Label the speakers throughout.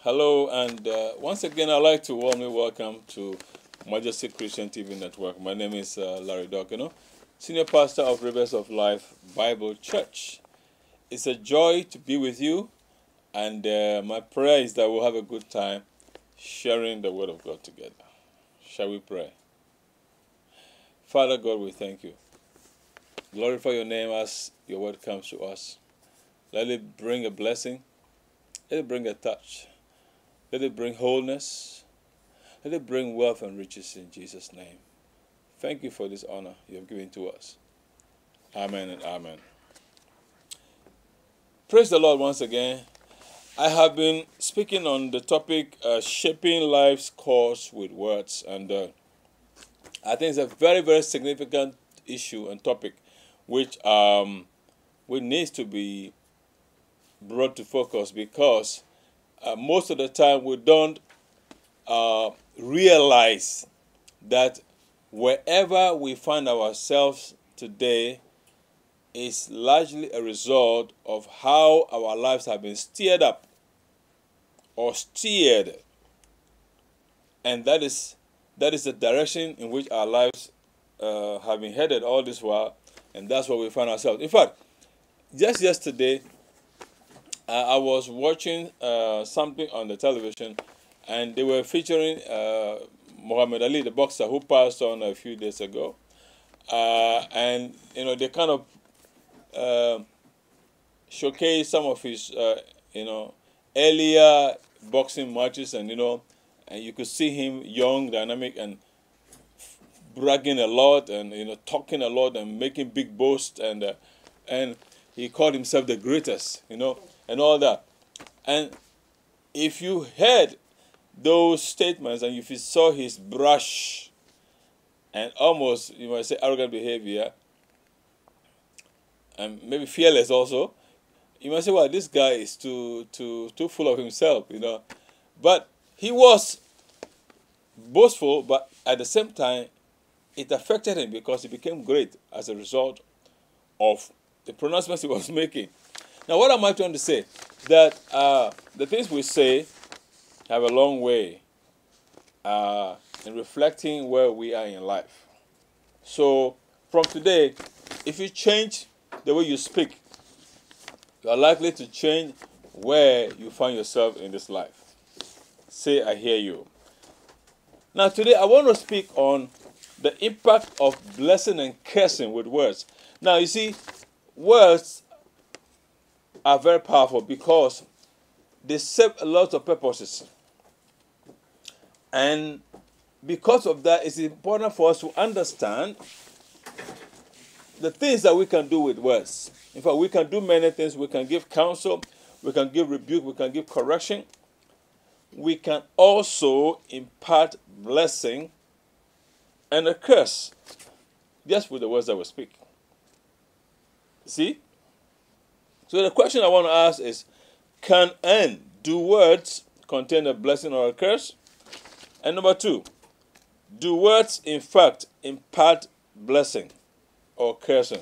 Speaker 1: Hello, and once again, I'd like to warmly welcome to Majesty Christian TV Network. My name is Larry Dorkenoo, Senior Pastor of Rivers of Life Bible Church. It's a joy to be with you, and my prayer is that we'll have a good time sharing the Word of God together. Shall we pray? Father God, we thank you. Glorify your name as your Word comes to us. Let it bring a blessing. Let it bring a touch. Let it bring wholeness. Let it bring wealth and riches in Jesus' name. Thank you for this honor you have given to us. Amen and amen. Praise the Lord once again. I have been speaking on the topic shaping life's course with words. And I think it's a very, very significant issue and topic which needs to be brought to focus because most of the time we don't realize that wherever we find ourselves today is largely a result of how our lives have been steered up or steered, and that is the direction in which our lives have been headed all this while, and that's where we find ourselves. In fact, just yesterday I was watching something on the television, and they were featuring Muhammad Ali, the boxer who passed on a few days ago. And they kind of showcase some of his earlier boxing matches, and and you could see him young, dynamic, and bragging a lot, and talking a lot, and making big boasts, and he called himself the greatest, and all that. And if you heard those statements and if you saw his brash and almost, you might say, arrogant behavior, and maybe fearless also, you might say, well, this guy is too full of himself, But he was boastful, but at the same time, it affected him because he became great as a result of the pronouncements he was making. Now, what am I trying to say? That the things we say have a long way in reflecting where we are in life. So, from today, if you change the way you speak, you are likely to change where you find yourself in this life. Say, I hear you. Now, today, I want to speak on the impact of blessing and cursing with words. Now, you see, words are very powerful because they serve a lot of purposes. And because of that, it's important for us to understand the things that we can do with words. In fact, we can do many things. We can give counsel, we can give rebuke, we can give correction. We can also impart blessing and a curse just with the words that we speak. See? So the question I want to ask is, do words contain a blessing or a curse? And number two, do words in fact impart blessing or cursing?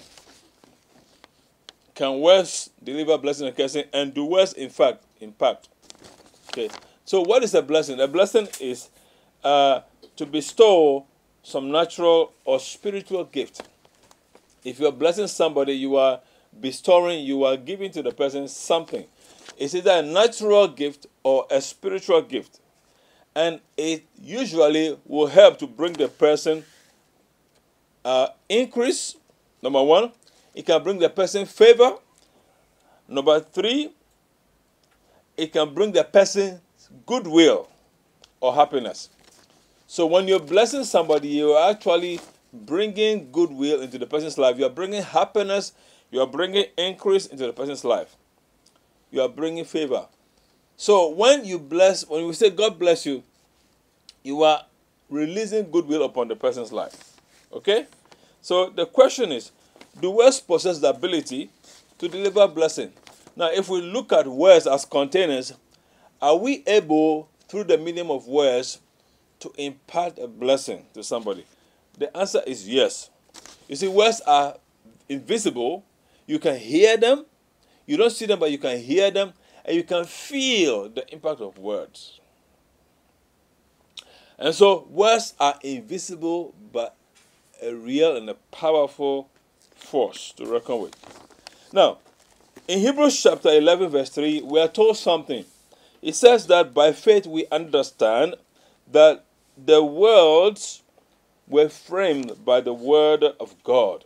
Speaker 1: Can words deliver blessing or cursing? And do words in fact impact? Okay. So what is a blessing? A blessing is to bestow some natural or spiritual gift. If you are blessing somebody, you are bestowing, you are giving to the person something. It's either a natural gift or a spiritual gift. And it usually will help to bring the person increase, number one. It can bring the person favor. Number three, it can bring the person goodwill or happiness. So when you're blessing somebody, you are actually bringing goodwill into the person's life. You are bringing happiness. You are bringing increase into the person's life. You are bringing favor. So when we say God bless you, you are releasing goodwill upon the person's life. Okay? So the question is, do words possess the ability to deliver blessing? Now, if we look at words as containers, are we able, through the medium of words, to impart a blessing to somebody? The answer is yes. You see, words are invisible. You can hear them. You don't see them, but you can hear them. and you can feel the impact of words. And so words are invisible but a real and a powerful force to reckon with. Now, in Hebrews chapter 11 verse 3, we are told something. It says that by faith we understand that the worlds were framed by the word of God,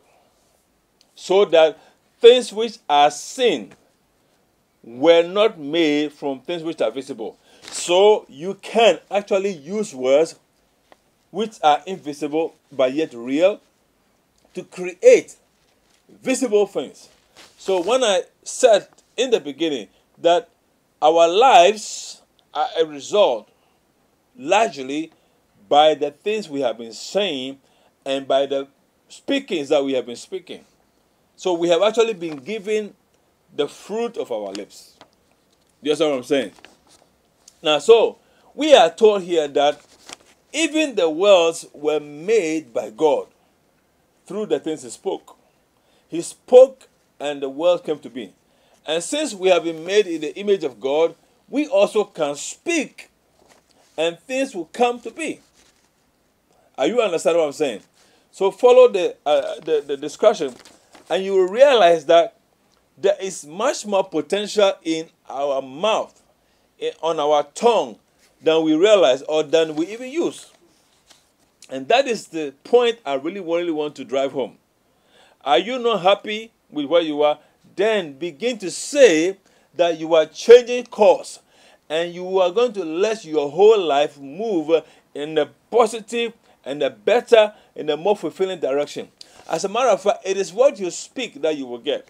Speaker 1: so that things which are seen were not made from things which are visible. So you can actually use words which are invisible but yet real to create visible things. So when I said in the beginning that our lives are a result largely by the things we have been saying and by the speakings that we have been speaking. So we have actually been given the fruit of our lips. You understand what I'm saying? Now, so we are told here that even the worlds were made by God through the things He spoke. He spoke and the world came to be. And since we have been made in the image of God, we also can speak and things will come to be. Are you understanding what I'm saying? So follow the discussion and you will realize that there is much more potential in our mouth, on our tongue, than we realize or than we even use. And that is the point I really want to drive home. Are you not happy with where you are? Then begin to say that you are changing course and you are going to let your whole life move in a positive and a better and a more fulfilling direction. As a matter of fact, it is what you speak that you will get.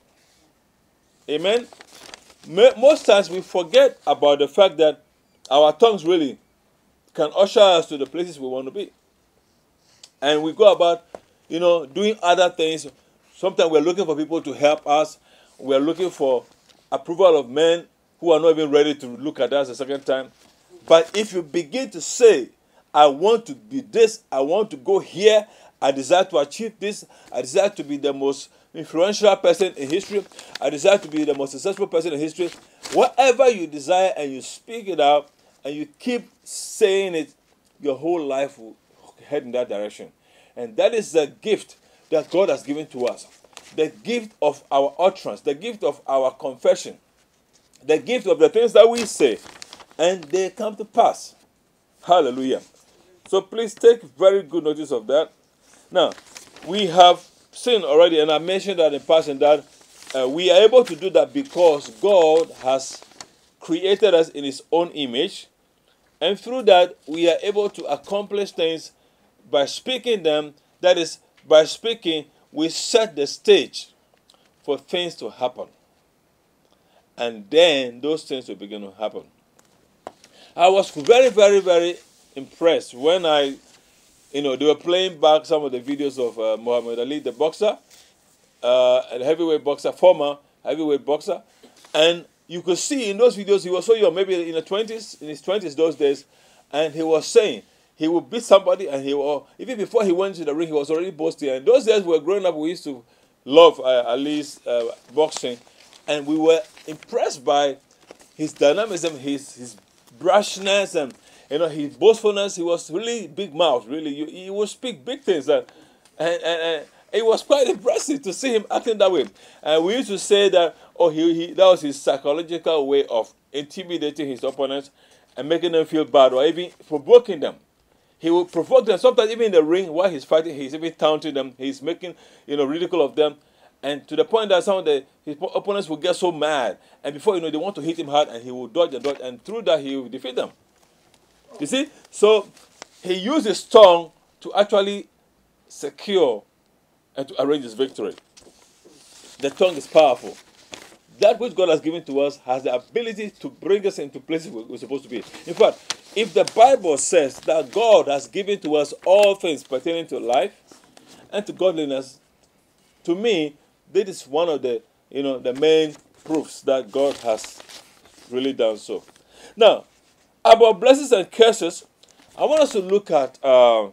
Speaker 1: Amen? Most times we forget about the fact that our tongues really can usher us to the places we want to be. And we go about, doing other things. Sometimes we're looking for people to help us. We're looking for approval of men who are not even ready to look at us a second time. But if you begin to say, I want to be this, I want to go here, I desire to achieve this, I desire to be the most influential person in history, I desire to be the most successful person in history, whatever you desire and you speak it out and you keep saying it, your whole life will head in that direction. And that is the gift that God has given to us. The gift of our utterance, the gift of our confession, the gift of the things that we say, and they come to pass. Hallelujah. So please take very good notice of that. Now, we have seen already, and I mentioned that in passing, that we are able to do that because God has created us in His own image, and through that, we are able to accomplish things by speaking them. That is, by speaking, we set the stage for things to happen. And then those things will begin to happen. I was very impressed when they were playing back some of the videos of Muhammad Ali, the boxer, a heavyweight boxer, former heavyweight boxer. And you could see in those videos, he was so young, maybe in his 20s those days, and he was saying, he would beat somebody, and even before he went to the ring, he was already boasting. And those days we were growing up, we used to love Ali's boxing, and we were impressed by his dynamism, his brashness, and his boastfulness. He was really big mouth. Really, he would speak big things, and it was quite impressive to see him acting that way. And we used to say that that was his psychological way of intimidating his opponents and making them feel bad, or even provoking them. He will provoke them, sometimes even in the ring while he's fighting, he's even taunting them, he's making ridicule of them, and to the point that some of his opponents will get so mad, and before they want to hit him hard, and he will dodge, and through that he will defeat them. You see? So he used his tongue to actually secure and to arrange his victory. The tongue is powerful. That which God has given to us has the ability to bring us into places we're supposed to be. In fact, if the Bible says that God has given to us all things pertaining to life and to godliness, to me, this is one of the main proofs that God has really done so. Now, about blessings and curses, I want us to look at a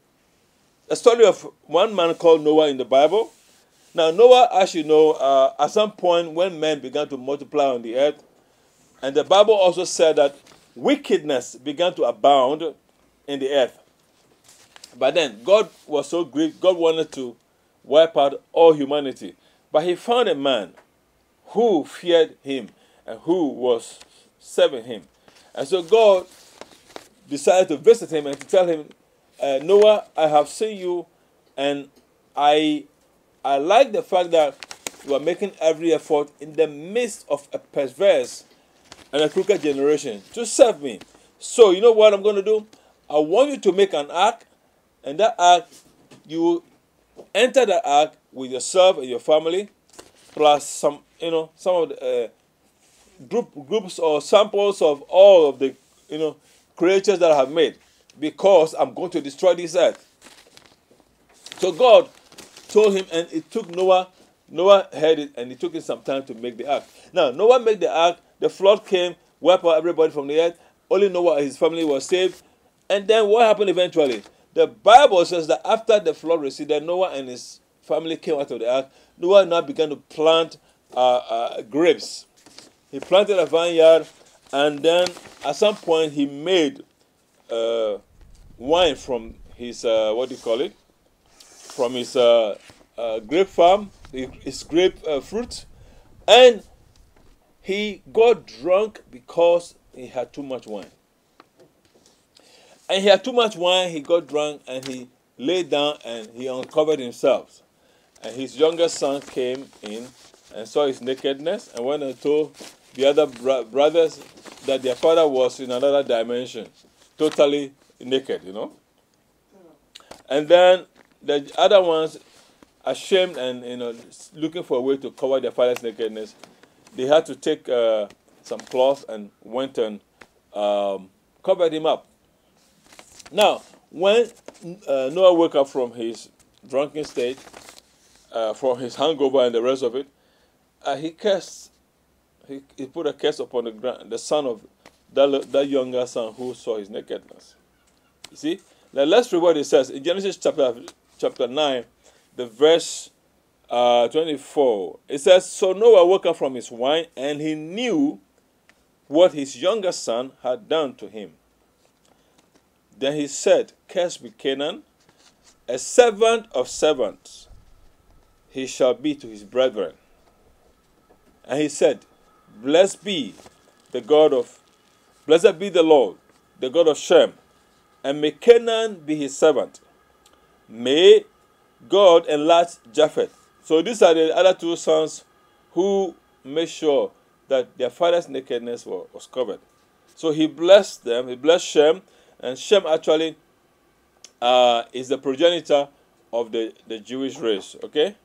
Speaker 1: story of one man called Noah in the Bible. Now, Noah, as you know, at some point when men began to multiply on the earth, And the Bible also said that wickedness began to abound in the earth. But then God was so great, God wanted to wipe out all humanity. But he found a man who feared him and who was serving him. And so God decided to visit him and to tell him, Noah, I have seen you, and I like the fact that you are making every effort in the midst of a perverse and a crooked generation to serve me. So you know what I'm going to do? I want you to make an ark, and that ark, you enter the ark with yourself and your family, plus some of the groups or samples of all of the creatures that I have made, because I'm going to destroy this earth. So God told him, and it took Noah heard it, and it took him some time to make the ark. Now, Noah made the ark, the flood came, wiped out everybody from the earth, only Noah and his family were saved. And then what happened eventually? The Bible says that after the flood receded, Noah and his family came out of the ark. Noah now began to plant grapes. He planted a vineyard, and then at some point he made wine from his, from his grape farm, his grape fruit, and he got drunk because he had too much wine. And he had too much wine, he got drunk, and he lay down and he uncovered himself. And his youngest son came in and saw his nakedness and went and told the other brothers that their father was in another dimension, totally naked, And then the other ones, ashamed and looking for a way to cover their father's nakedness, they had to take some cloth and went and covered him up. Now, when Noah woke up from his drunken state, from his hangover and the rest of it, he cursed. He put a curse upon the son of that younger son who saw his nakedness. You see? Now let's read what it says in Genesis chapter 9, the verse 24. It says, "So Noah woke up from his wine, and he knew what his younger son had done to him. Then he said, Cursed be Canaan, a servant of servants he shall be to his brethren. And he said, Blessed be the Lord, the God of Shem, and may Canaan be his servant. May God enlarge Japheth." So these are the other two sons who made sure that their father's nakedness was covered. So he blessed them, he blessed Shem, and Shem actually is the progenitor of the Jewish race, okay?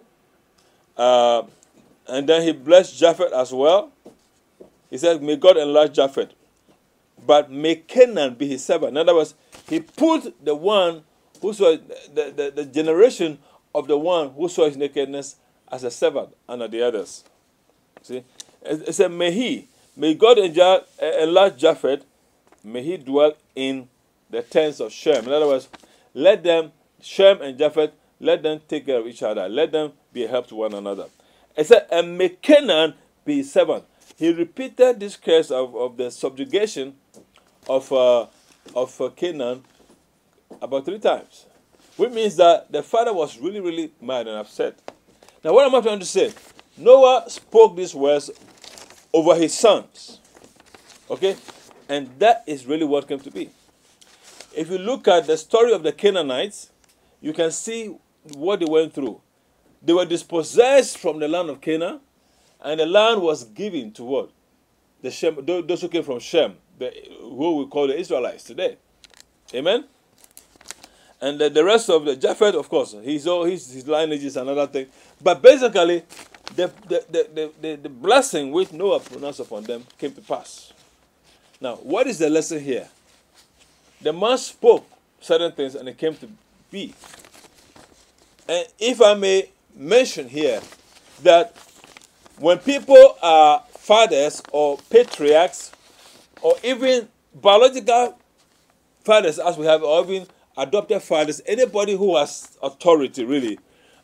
Speaker 1: And then he blessed Japheth as well. He said, may God enlarge Japheth, but may Canaan be his servant. In other words, he put the one who saw the generation of the one who saw his nakedness as a servant under the others. See? It said, may God enlarge Japheth, may he dwell in the tents of Shem. In other words, let them, Shem and Japheth, let them take care of each other. Let them be a help to one another. It said, and may Canaan be his servant. He repeated this case of the subjugation of Canaan about 3 times. Which means that the father was really, really mad and upset. Now, what am I trying to say? Noah spoke these words over his sons. Okay? And that is really what came to be. If you look at the story of the Canaanites, you can see what they went through. They were dispossessed from the land of Canaan, and the land was given to what? Those who came from Shem, who we call the Israelites today. Amen? And the rest of the Japheth, of course, his lineage is another thing. But basically, the blessing which Noah pronounced upon them came to pass. Now, what is the lesson here? The man spoke certain things and it came to be. And if I may mention here that when people are fathers or patriarchs or even biological fathers as we have, or even adopted fathers, anybody who has authority really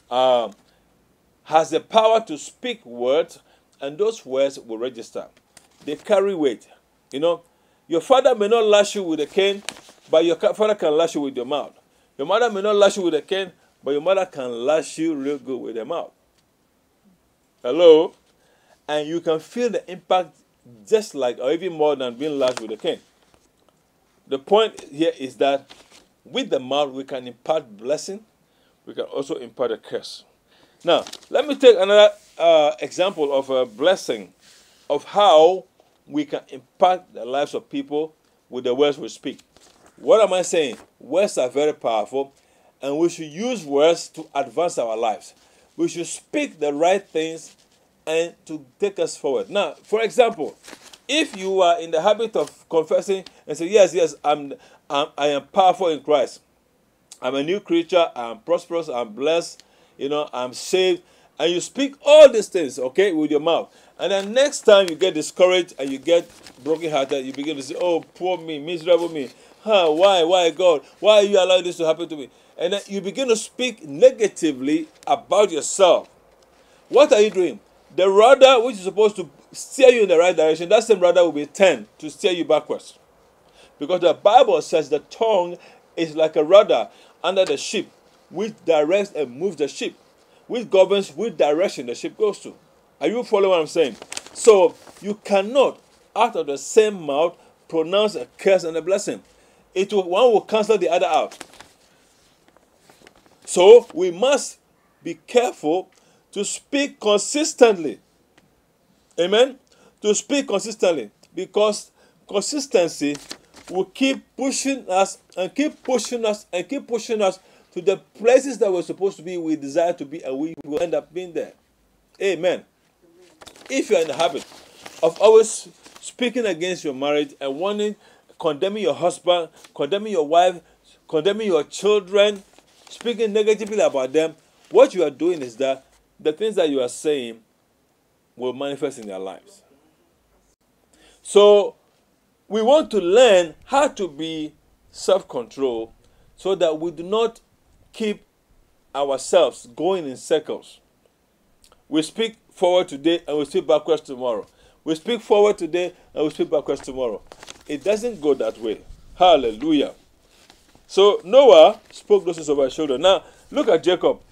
Speaker 1: has the power to speak words, and those words will register. they carry weight. You know, your father may not lash you with a cane, but your father can lash you with your mouth. Your mother may not lash you with a cane, but your mother can lash you real good with her mouth. Hello? And you can feel the impact just like, or even more than being lashed with a cane. The point here is that with the mouth, we can impart blessing. We can also impart a curse. Now, let me take another example of a blessing, of how we can impact the lives of people with the words we speak. What am I saying? Words are very powerful, and we should use words to advance our lives. We should speak the right things and to take us forward. Now, for example, if you are in the habit of confessing and say, yes, I am powerful in Christ. I'm a new creature. I'm prosperous. I'm blessed. I'm saved. And you speak all these things, okay, with your mouth. And then next time you get discouraged and you get brokenhearted, you begin to say, oh, poor me, miserable me. Why, God? Why are you allowing this to happen to me? And then you begin to speak negatively about yourself. What are you doing? The rudder, which is supposed to steer you in the right direction, that same rudder will be turned to steer you backwards. Because the Bible says the tongue is like a rudder under the ship, which directs and moves the ship, which governs which direction the ship goes to. Are you following what I'm saying? So you cannot, out of the same mouth, pronounce a curse and a blessing. One will cancel the other out. So we must be careful to speak consistently. Amen? To speak consistently. Because consistency will keep pushing us and keep pushing us and keep pushing us to the places that we're supposed to be, we desire to be, and we will end up being there. Amen. If you're in the habit of always speaking against your marriage and condemning your husband, condemning your wife, condemning your children, speaking negatively about them, what you are doing is that the things that you are saying will manifest in their lives. So we want to learn how to be self-control so that we do not keep ourselves going in circles. We speak forward today and we speak backwards tomorrow. We speak forward today and we speak backwards tomorrow. It doesn't go that way. Hallelujah. So Noah spoke those things over his shoulder. Now look at Jacob.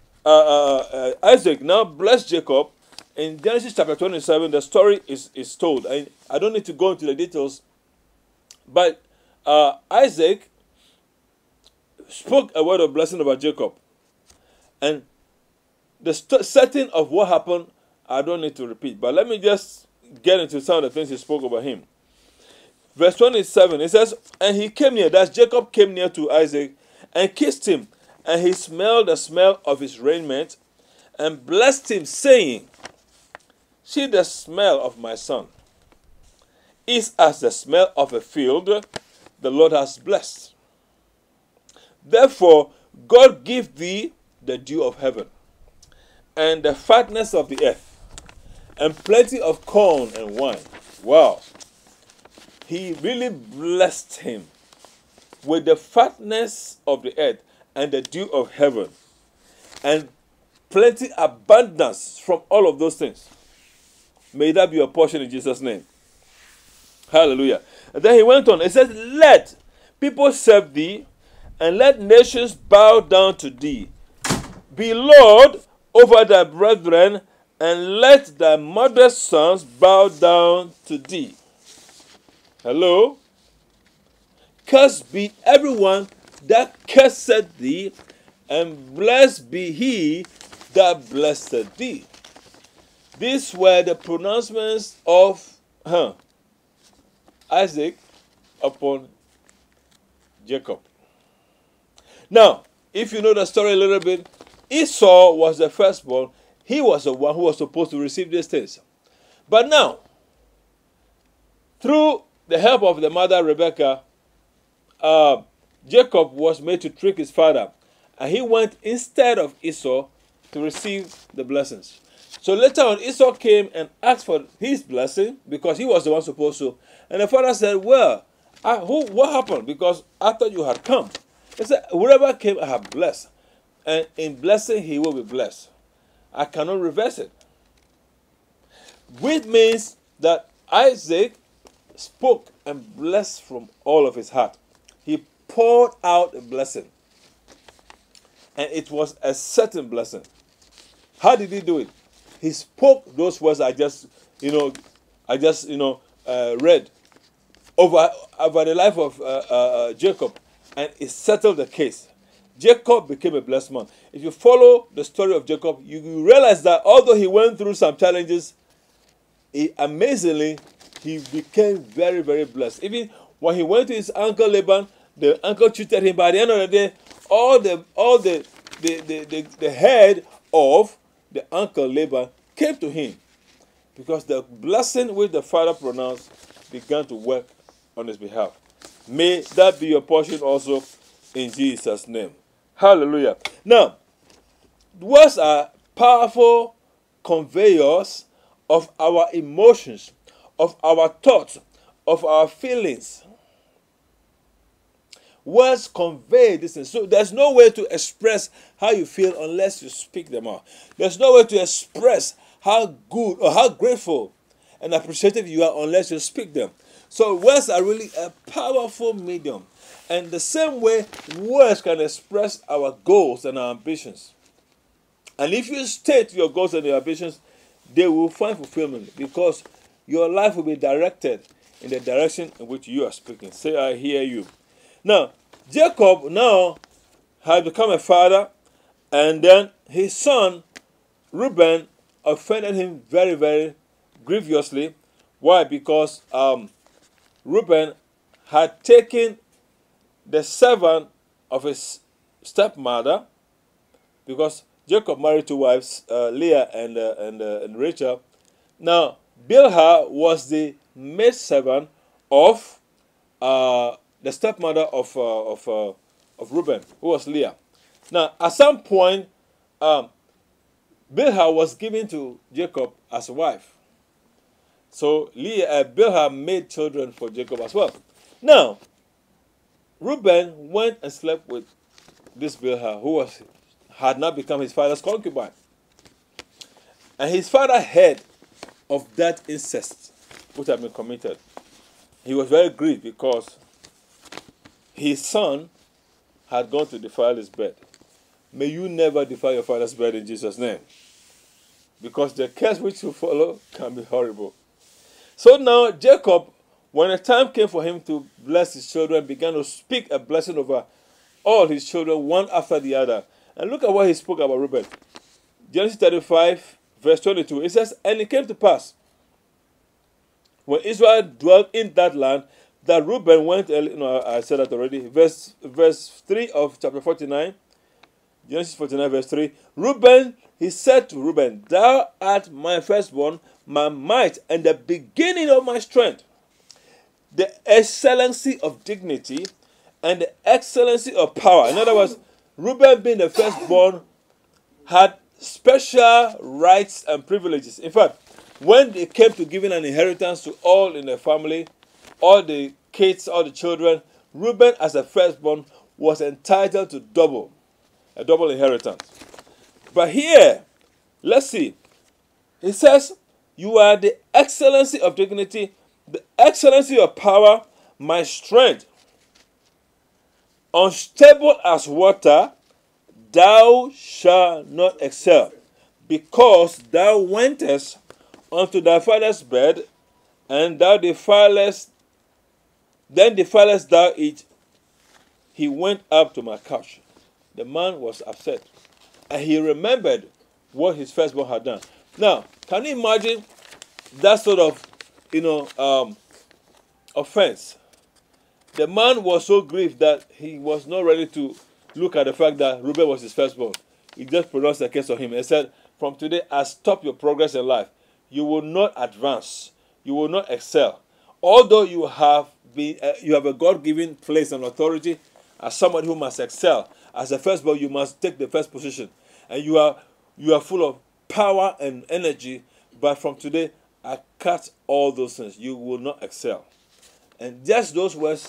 Speaker 1: Isaac now blessed Jacob. In Genesis chapter 27, the story is told. I don't need to go into the details, but Isaac spoke a word of blessing about Jacob. And the setting of what happened, I don't need to repeat, but let me just get into some of the things he spoke about him. Verse 27, it says, and he came near, that's Jacob came near to Isaac, and kissed him, and he smelled the smell of his raiment, and blessed him, saying, see, the smell of my son is as the smell of a field the Lord has blessed. Therefore, God give thee the dew of heaven, and the fatness of the earth, and plenty of corn and wine. Wow. He really blessed him with the fatness of the earth and the dew of heaven, and plenty abundance from all of those things. May that be your portion in Jesus' name. Hallelujah. And then he went on. It says, let people serve thee, and let nations bow down to thee. Be Lord over thy brethren, and let thy mother's sons bow down to thee. Hello? Cursed be everyone that curseth thee, and blessed be he that blessed thee. These were the pronouncements of Isaac upon Jacob. Now, if you know the story a little bit, Esau was the firstborn. He was the one who was supposed to receive these things. But now, through the help of the mother Rebekah, Jacob was made to trick his father. And he went instead of Esau to receive the blessings. So later on, Esau came and asked for his blessing because he was the one supposed to. And the father said, well, what happened? Because I thought you had come. He said, whoever came, I have blessed. And in blessing, he will be blessed. I cannot reverse it. Which means that Isaac spoke and blessed from all of his heart. He poured out a blessing. And it was a certain blessing. How did he do it? He spoke those words I just read over the life of Jacob, and it settled the case. Jacob became a blessed man. If you follow the story of Jacob, you realize that although he went through some challenges, amazingly, he became very, very blessed. Even when he went to his uncle Laban, the uncle treated him. By the end of the day, all the head of the uncle Laban came to him, because the blessing which the father pronounced began to work on his behalf. May that be your portion also, in Jesus' name. Hallelujah. Now, words are powerful conveyors of our emotions, of our thoughts, of our feelings. Words convey this thing. So there's no way to express how you feel unless you speak them out. There's no way to express how good or how grateful and appreciative you are unless you speak them. So words are really a powerful medium. And the same way, words can express our goals and our ambitions. And if you state your goals and your ambitions, they will find fulfillment, because your life will be directed in the direction in which you are speaking. Say, I hear you. Now, Jacob now had become a father, and then his son, Reuben, offended him very, very grievously. Why? Because Reuben had taken the servant of his stepmother, because Jacob married two wives, Leah and Rachel. Now, Bilhah was the maidservant of the stepmother of Reuben, who was Leah. Now, at some point, Bilhah was given to Jacob as a wife. So Bilhah made children for Jacob as well. Now, Reuben went and slept with this Bilhah, who had now become his father's concubine. And his father heard of that incest which had been committed. He was very grieved because his son had gone to defile his bed. May you never defile your father's bed in Jesus' name, because the curse which will follow can be horrible. So now Jacob, when the time came for him to bless his children, began to speak a blessing over all his children, one after the other. And look at what he spoke about Reuben. Genesis 35, verse 22. It says, and it came to pass, when Israel dwelt in that land, that Reuben went, I said that already, verse 3 of chapter 49, Genesis 49, verse 3. Reuben, he said to Reuben, thou art my firstborn, my might, and the beginning of my strength, the excellency of dignity, and the excellency of power. In other words, Reuben, being the firstborn, had special rights and privileges. In fact, when it came to giving an inheritance to all in the family, all the kids, all the children, Reuben, as a firstborn, was entitled to a double inheritance. But here, let's see. It says, you are the excellency of dignity, the excellency of power, my strength. Unstable as water, thou shalt not excel, because thou wentest unto thy father's bed, and thou defilest thou it. He went up to my couch. The man was upset, and he remembered what his firstborn had done. Now, can you imagine that sort of, offense? The man was so grieved that he was not ready to look at the fact that Reuben was his firstborn. He just pronounced a curse on him and said, from today, I stop your progress in life. You will not advance. You will not excel. Although you have a God-given place and authority as somebody who must excel. As a firstborn, you must take the first position. And you are full of power and energy. But from today, I cut all those things. You will not excel. And just those words,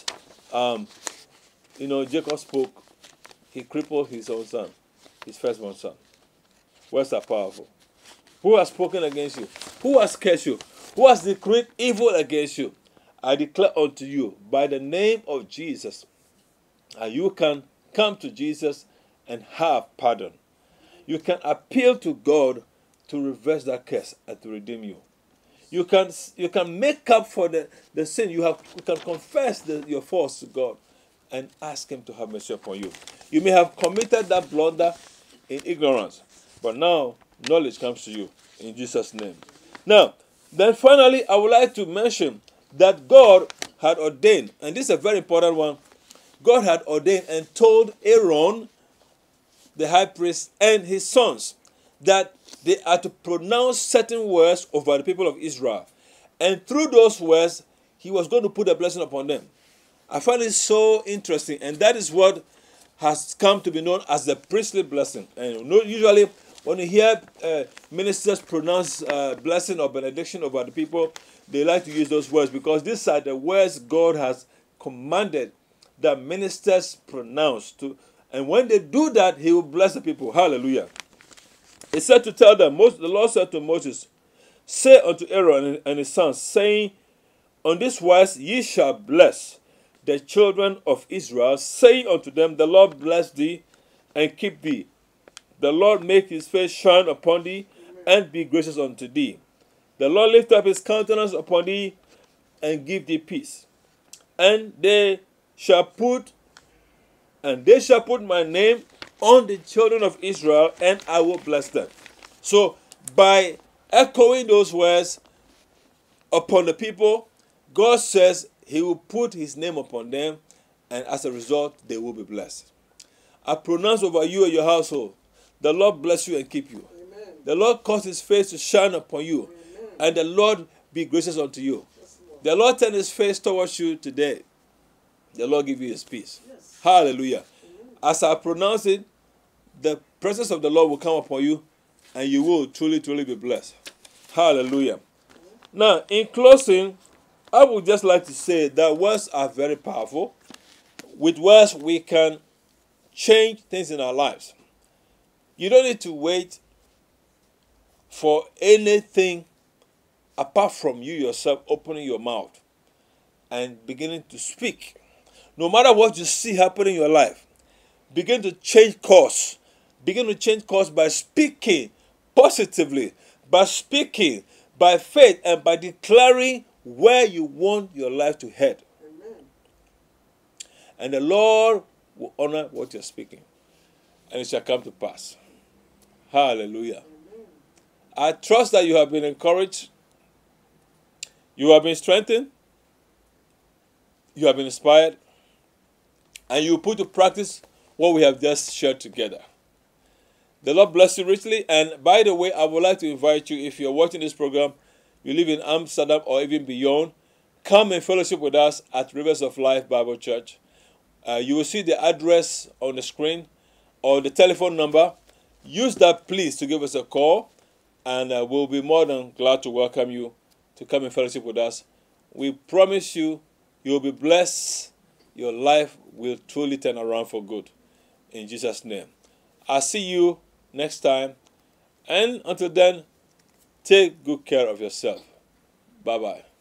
Speaker 1: Jacob spoke. He crippled his own son, his firstborn son. Words are powerful. Who has spoken against you? Who has cursed you? who has decreed evil against you. I declare unto you by the name of Jesus, you can come to Jesus and have pardon. You can appeal to God to reverse that curse and to redeem you. You can make up for the sin. You can confess your faults to God and ask Him to have mercy upon you. You may have committed that blunder in ignorance, but now knowledge comes to you in Jesus' name. Now, then finally, I would like to mention that God had ordained, and this is a very important one, God had ordained and told Aaron, the high priest, and his sons that they are to pronounce certain words over the people of Israel. And through those words, he was going to put a blessing upon them. I find it so interesting, and that is what has come to be known as the priestly blessing. And usually, when you hear ministers pronounce blessing or benediction over the people, they like to use those words because these are the words God has commanded that ministers pronounce to, and when they do that, He will bless the people. Hallelujah. He said to tell them, the Lord said to Moses, say unto Aaron and his sons, saying, on this wise ye shall bless the children of Israel, saying unto them, the Lord bless thee and keep thee. The Lord make his face shine upon thee and be gracious unto thee. The Lord lift up his countenance upon thee and give thee peace. And they shall put my name on the children of Israel, and I will bless them. So, by echoing those words upon the people, God says He will put His name upon them, and as a result, they will be blessed. I pronounce over you and your household, the Lord bless you and keep you. Amen. The Lord cause His face to shine upon you. Amen. And the Lord be gracious unto you. Yes, the Lord turn His face towards you today. The Lord give you His peace. Yes. Hallelujah. Amen. As I pronounce it, the presence of the Lord will come upon you, and you will truly, truly be blessed. Hallelujah. Amen. Now, in closing, I would just like to say that words are very powerful. With words, we can change things in our lives. You don't need to wait for anything apart from you yourself opening your mouth and beginning to speak. No matter what you see happening in your life, begin to change course. Begin to change course by speaking positively, by speaking by faith, and by declaring where you want your life to head. Amen. And the Lord will honor what you're speaking, and it shall come to pass. Hallelujah. Amen. I trust that you have been encouraged, you have been strengthened, you have been inspired, and you put to practice what we have just shared together. The Lord bless you richly. And by the way, I would like to invite you, if you're watching this program, you live in Amsterdam or even beyond, come and fellowship with us at Rivers of Life Bible Church. You will see the address on the screen or the telephone number. Use that, please, to give us a call, and we'll be more than glad to welcome you to come and fellowship with us. We promise you, you'll be blessed. Your life will truly turn around for good. In Jesus' name. I'll see you next time. And until then, take good care of yourself. Bye-bye.